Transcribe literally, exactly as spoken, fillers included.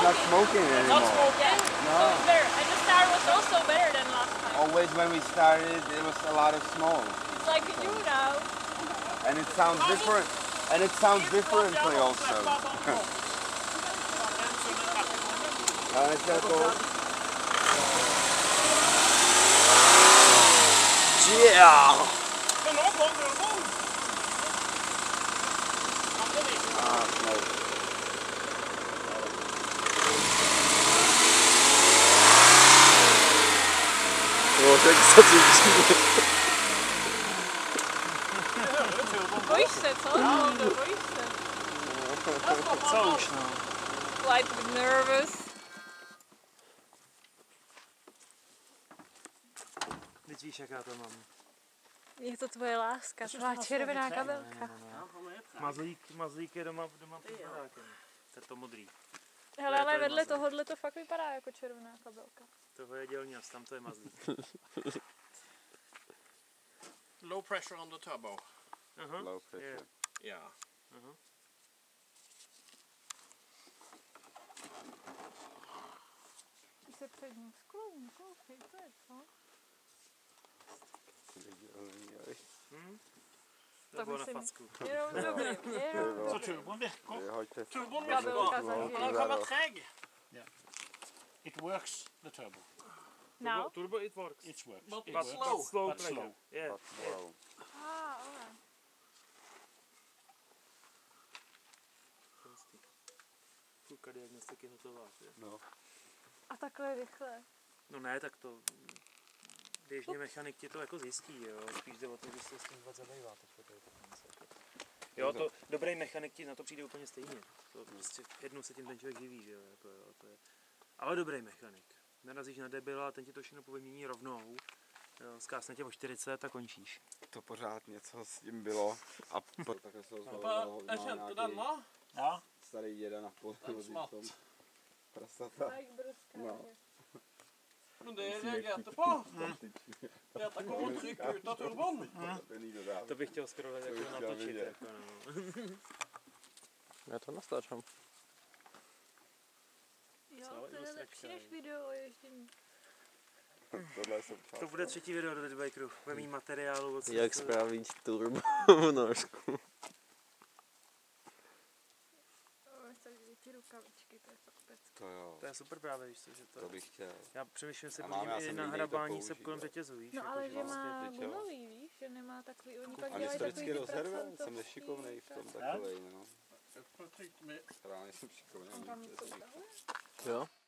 not smoking anymore. Not smoking? No. So it's better. And the star was also better than last time. Always when we started, there was a lot of smoke. It's like you now. And it sounds different. And it sounds differently also. Ja, it's gonna go. Yeah! Ah, smoke. O, tak co ty dziwne. Bojíš se, co? No, to bojíš se. Co už no? Like a bit nervous. Teď víš, jaká to mám. Je to tvoje láska, tvá červená kabelka. Mazlík, mazlík je doma, doma pod barákem. To je to modrý. Hele, ale vedle tohohle to fakt vypadá jako červená kabelka. Toho je dělňas, tam to je mazlík. Low pressure on the turbo. Uh-huh. Low pressure. Yeah. Yeah. Uh-huh. Ty se před ním skloní, koukej, to je co? Hmm? To To bylo na myslím- facku. Jenom dobrý, jenom Så dobrý. turbon virker. Hoďte. Turbon Kabelka virker. zažije. Den kan være treg. Yeah. It works, the turbo. Now? Turbo it works. It works. But, It but works. slow. slow. But slow. Yeah. But slow. Ah, alright. Půlka diagnostiky hotová. Že? No. A takhle rychle. No ne, tak to běžně mechanik ti to jako zjistí, jo. Spíš jde o to, když se s tím vůbec zabývá. Jo, to dobrý mechanik ti na to přijde úplně stejně. To prostě jednou se tím ten člověk živí, že jo. Jako, jo to je. Ale dobrý mechanik. Narazíš na debila a ten ti to všechno povymění rovnou. Zkásne tě o čtyřicet a končíš. To pořád něco s tím bylo. A po, takhle se ozval Jeg kjente den nějaký nå. Ja. starý děda na pole smatt. tom prasata. A jak bruská. No. Men det jeg reagerte på, det at det kommer trykk ut av turbon. Ten jí dodal. To bych chtěl skoro jako bych chtěl natočit. vidět. Jako, no. Já to nastáčám. Jo, Co, to je ilustračka, lepší než jo. video o ježdění. Tohle je součást. To bude třetí video do Deadbikeru. Bude mít materiálu. od- Jak spraviť turbo nožku. Ty rukavičky, to je fakt pecky. To jo. To je super právě, víš co, že to... To bych chtěl. Já přemýšlím se Já mám, já podívat i jsem na línej to hrabání se použít, kolem jo. řetězu, víš? No jako, ale že že vlastně má teď, jo. gumový, víš, že nemá takový, oni pak A dělají historicky takový ty rozherven, jsem prasantovský nešikovnej v tom prasa. takovej, no. Jeg får trykt med Reálně jsem šikovnej. On tam něco udělal? Jo?